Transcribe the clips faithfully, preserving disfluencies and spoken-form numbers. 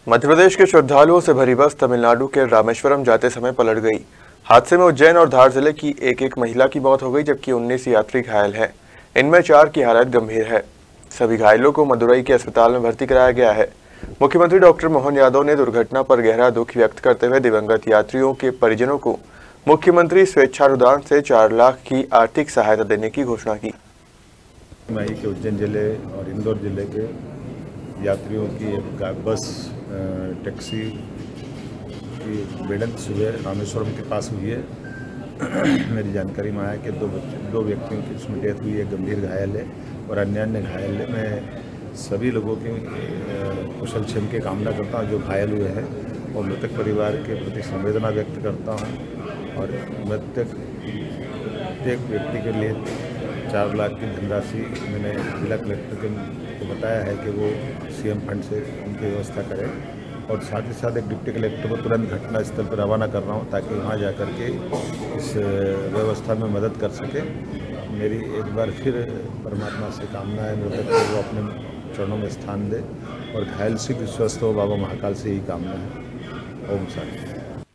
मध्य प्रदेश के श्रद्धालुओं से भरी बस तमिलनाडु के रामेश्वरम जाते समय पलट गई। हादसे में उज्जैन और धार जिले की एक एक महिला की मौत हो गई, जबकि उन्नीस यात्री घायल हैं। इनमें चार की हालत गंभीर है। सभी घायलों को मदुरई के अस्पताल में भर्ती कराया गया है। मुख्यमंत्री डॉक्टर मोहन यादव ने दुर्घटना पर गहरा दुख व्यक्त करते हुए दिवंगत यात्रियों के परिजनों को मुख्यमंत्री स्वेच्छानुदान से चार लाख की आर्थिक सहायता देने की घोषणा की। मई के उज्जैन जिले और इंदौर जिले के यात्रियों की एक बस टैक्सी की भिड़ंत सुबह रामेश्वरम के पास हुई है। मेरी जानकारी में आया कि दो दो व्यक्तियों की इसमें डेथ हुई है, गंभीर घायल है और अन्य अन्य घायल है। मैं सभी लोगों की कुशल क्षेम की कामना करता हूँ जो घायल हुए हैं, और मृतक परिवार के प्रति संवेदना व्यक्त करता हूँ। और मृतक प्रत्येक व्यक्ति के लिए चार लाख की धनराशि मैंने जिला कलेक्टर को बताया है कि वो सीएम फंड से उनकी व्यवस्था करें, और साथ ही साथ एक डिप्टी कलेक्टर को तुरंत घटना स्थल पर रवाना कर रहा हूँ ताकि वहाँ जाकर के इस व्यवस्था में मदद कर सके। मेरी एक बार फिर परमात्मा से कामना है मृतक को वो अपने चरणों में स्थान दे, और घायल शीघ्र स्वस्थ हो, बाबा महाकाल से यही कामना है। ओम शांति।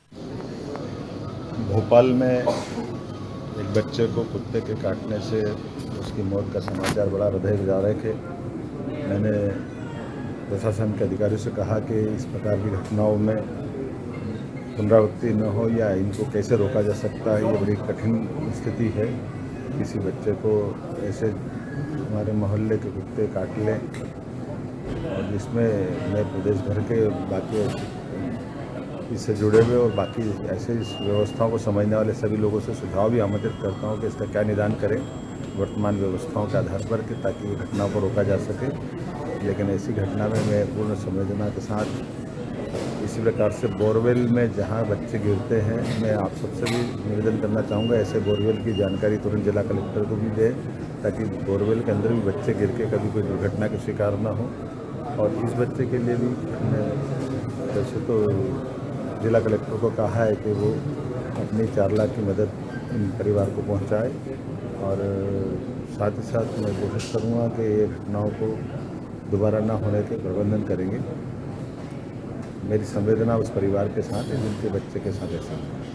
भोपाल में एक बच्चे को कुत्ते के काटने से उसकी मौत का समाचार बड़ा हृदय विदारक है। मैंने प्रशासन के अधिकारियों से कहा कि इस प्रकार की घटनाओं में पुनरावृत्ति न हो या इनको कैसे रोका जा सकता है। ये बड़ी कठिन स्थिति है। किसी बच्चे को ऐसे हमारे मोहल्ले के कुत्ते काट लें, और जिसमें मैं प्रदेश भर के बाकी इससे जुड़े हुए और बाकी ऐसे इस व्यवस्थाओं को समझने वाले सभी लोगों से सुझाव भी आमंत्रित करता हूं कि इसका क्या निदान करें वर्तमान व्यवस्थाओं के आधार पर, कि ताकि घटनाओं को रोका जा सके। लेकिन ऐसी घटना में मैं पूर्ण संवेदना के साथ इसी प्रकार से बोरवेल में जहां बच्चे गिरते हैं, मैं आप सबसे भी निवेदन करना चाहूँगा ऐसे बोरवेल की जानकारी तुरंत जिला कलेक्टर को भी दे, ताकि बोरवेल के अंदर भी बच्चे गिर के कभी कोई दुर्घटना के शिकार न हो। और इस बच्चे के लिए भी वैसे तो जिला कलेक्टर को कहा है कि वो अपनी चार लाख की मदद इन परिवार को पहुंचाए, और साथ ही साथ मैं कोशिश करूंगा कि ये घटनाओं को दोबारा ना होने के प्रबंधन करेंगे। मेरी संवेदना उस परिवार के साथ है जिनके बच्चे के साथ ऐसा है।